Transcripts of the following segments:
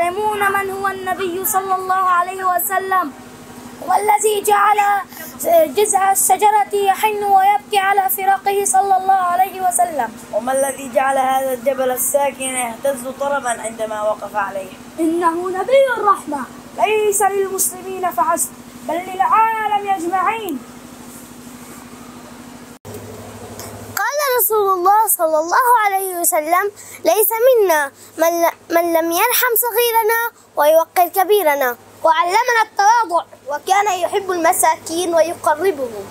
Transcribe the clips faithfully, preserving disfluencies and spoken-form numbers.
تعلمون من هو النبي صلى الله عليه وسلم والذي جعل جذع الشجرة يحن ويبكي على فراقه صلى الله عليه وسلم؟ وما الذي جعل هذا الجبل الساكن يهتز طربا عندما وقف عليه؟ إنه نبي الرحمة ليس للمسلمين فحسب بل للعالم أجمعين. قال رسول الله صلى الله عليه وسلم: ليس منا من, من لم يرحم صغيرنا ويوقر كبيرنا. وعلمنا التواضع وكان يحب المساكين ويقربهم.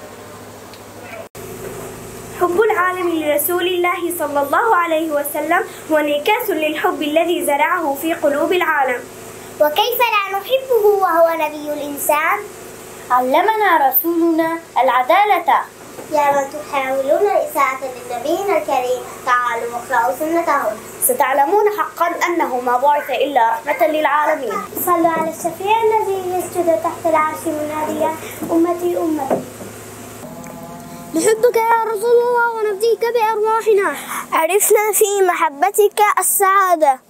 حب العالم لرسول الله صلى الله عليه وسلم هو انعكاس للحب الذي زرعه في قلوب العالم. وكيف لا نحبه وهو نبي الإنسان؟ علمنا رسولنا العدالة. يا من تحاولون إساءة لنبينا الكريم، تعالوا واقرأوا سنته، ستعلمون حقا أنه ما بعث إلا رحمة للعالمين. صلوا على الشفيع الذي يسجد تحت العرش مناديا: أمتي أمتي. لحبك يا رسول الله ونفديك بأرواحنا، عرفنا في محبتك السعادة.